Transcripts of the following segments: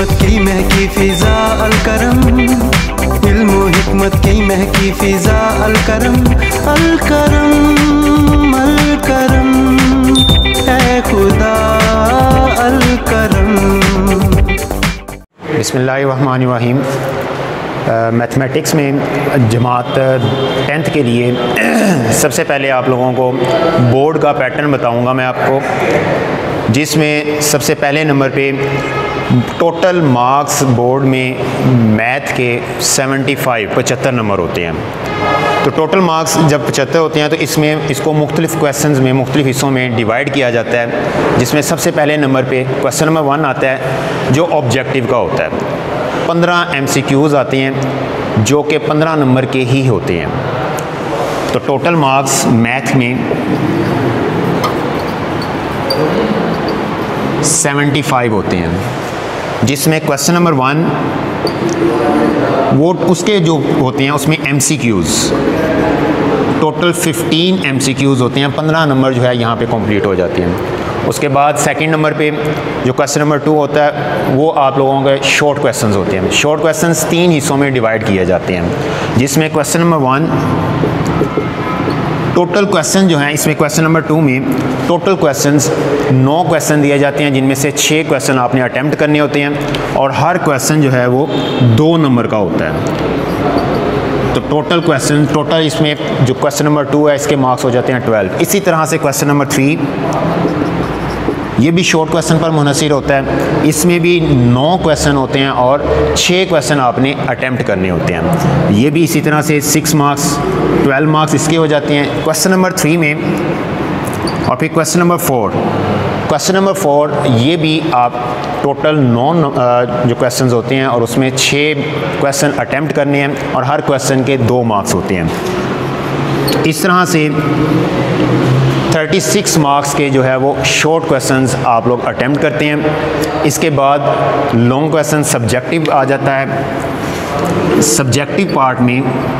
हिकमत की महकी फिजा अलकरम, इल्म हिकमत की महकी फिजा अलकरम, अलकरम अलकरम ऐ खुदा अलकरम। बिस्मिल्लाहिर्रहमानिर्रहीम। मैथमेटिक्स में जमात 10th के लिए सबसे पहले आप लोगों को बोर्ड का पैटर्न बताऊंगा मैं आपको, जिसमें सबसे पहले नंबर पे टोटल मार्क्स बोर्ड में मैथ के 75 नंबर होते हैं। तो टोटल मार्क्स जब 75 होते हैं तो इसमें इसको मुख्तलिफ़ क्वेश्चंस में मुख्तलिफ़ हिस्सों में डिवाइड किया जाता है, जिसमें सबसे पहले नंबर पे क्वेश्चन नंबर 1 आता है जो ऑब्जेक्टिव का होता है। 15 MCQs आते हैं जो कि 15 नंबर के ही होते हैं। तो टोटल मार्क्स मैथ में 75 होते हैं, जिसमें क्वेश्चन नंबर 1 वो उसके जो होते हैं उसमें MCQs टोटल 15 MCQs होते हैं। 15 नंबर जो है यहाँ पे कंप्लीट हो जाती हैं। उसके बाद सेकंड नंबर पे जो क्वेश्चन नंबर 2 होता है वो आप लोगों के शॉर्ट क्वेश्चंस होते हैं। शॉर्ट क्वेश्चंस 3 हिस्सों में डिवाइड किए जाते हैं, जिसमें क्वेश्चन नंबर 1 टोटल क्वेश्चन जो है, इसमें क्वेश्चन नंबर 2 में टोटल क्वेश्चंस 9 क्वेश्चन दिए जाते हैं, जिनमें से 6 क्वेश्चन आपने अटेम्प्ट करने होते हैं और हर क्वेश्चन जो है वो 2 नंबर का होता है। तो टोटल इसमें जो क्वेश्चन नंबर 2 है इसके मार्क्स हो जाते हैं 12। इसी तरह से क्वेश्चन नंबर 3 ये भी शॉर्ट क्वेश्चन पर मुनहसिर होता है। इसमें भी 9 क्वेश्चन होते हैं और 6 क्वेश्चन आपने अटेम्प्ट करने होते हैं। ये भी इसी तरह से 6 मार्क्स 12 मार्क्स इसके हो जाते हैं क्वेश्चन नंबर 3 में। और फिर क्वेश्चन नंबर 4 ये भी आप टोटल 9 जो क्वेश्चंस होते हैं और उसमें 6 क्वेश्चन अटेम्प्ट करने हैं और हर क्वेश्चन के 2 मार्क्स होते हैं। इस तरह से 36 मार्क्स के जो है वो शॉर्ट क्वेश्चंस आप लोग अटेम्प्ट करते हैं। इसके बाद लॉन्ग क्वेश्चन सब्जेक्टिव आ जाता है। सब्जेक्टिव पार्ट में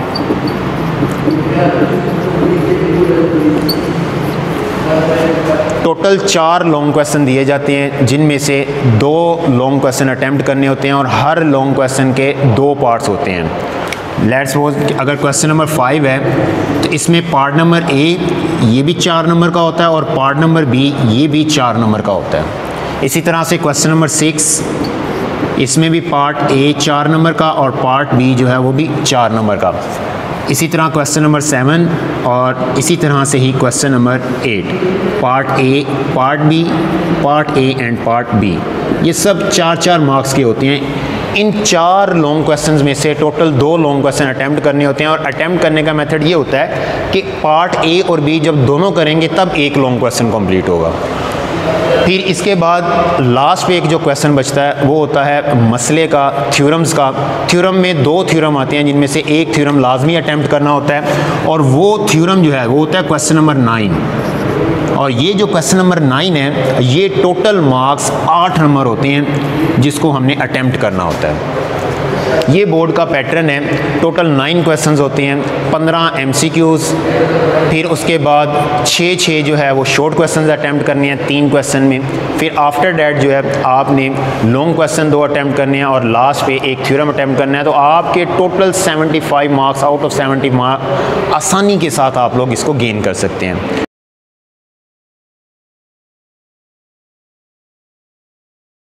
टोटल 4 लॉन्ग क्वेश्चन दिए जाते हैं, जिनमें से 2 लॉन्ग क्वेश्चन अटेम्प्ट करने होते हैं और हर लॉन्ग क्वेश्चन के 2 पार्ट्स होते हैं। लेट्स सपोज अगर क्वेश्चन नंबर 5 है तो इसमें पार्ट नंबर A ये भी 4 नंबर का होता है और पार्ट नंबर B ये भी 4 नंबर का होता है। इसी तरह से क्वेश्चन नंबर 6 इसमें भी पार्ट A 4 नंबर का और पार्ट B जो है वो भी 4 नंबर का। इसी तरह क्वेश्चन नंबर 7 और इसी तरह से ही question number 8 part A, part B, part A and part B, ये सब 4-4 मार्क्स के होते हैं। इन 4 लॉन्ग क्वेश्चंस में से टोटल 2 लॉन्ग क्वेश्चन अटेम्प्ट करने होते हैं और अटेम्प्ट करने का मेथड ये होता है कि पार्ट A और B जब दोनों करेंगे तब एक लॉन्ग क्वेश्चन कंप्लीट होगा। फिर इसके बाद लास्ट पे एक जो क्वेश्चन बचता है वो होता है मसले का, थ्योरम्स का। थ्योरम में 2 थ्योरम आते हैं, जिनमें से एक थ्योरम लाजमी अटेम्प्ट करना होता है और वो थ्योरम जो है वो होता है क्वेश्चन नंबर 9। और ये जो क्वेश्चन नंबर 9 है ये टोटल मार्क्स 8 नंबर होते हैं जिसको हमने अटेम्प्ट करना होता है। ये बोर्ड का पैटर्न है। टोटल 9 क्वेश्चंस होते हैं, 15 MCQs, फिर उसके बाद 6 जो है वो शॉर्ट क्वेश्चंस अटेम्प्ट करने हैं 3 क्वेश्चन में। फिर आफ्टर डैट जो है आपने लॉन्ग क्वेश्चन 2 अटेम्प्ट करने हैं और लास्ट पे एक थ्योरम अटेम्प्ट करना है। तो आपके total 75 marks out of 70 marks आसानी के साथ आप लोग इसको गेन कर सकते हैं।